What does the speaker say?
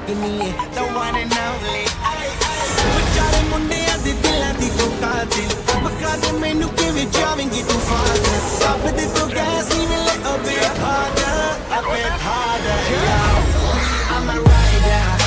ਲੱਗਣੀ ਏ the one and only ਵਿਚਾਰੇ ਮੁੰਡਿਆਂ ਦੇ ਦਿਲਾਂ ਦੀ ਤੂੰ ਕਾਤਿਲ ਬਖਾ ਦੇ ਮੈਨੂੰ ਕਿਵੇਂ ਜਾਵੇਂਗੀ ਤੂੰ ਫਾਦਰ ਸਭ ਦੇ ਤੋਂ ਗੈਸ ਹੀ ਮਿਲੇ a bit harder I'm a rider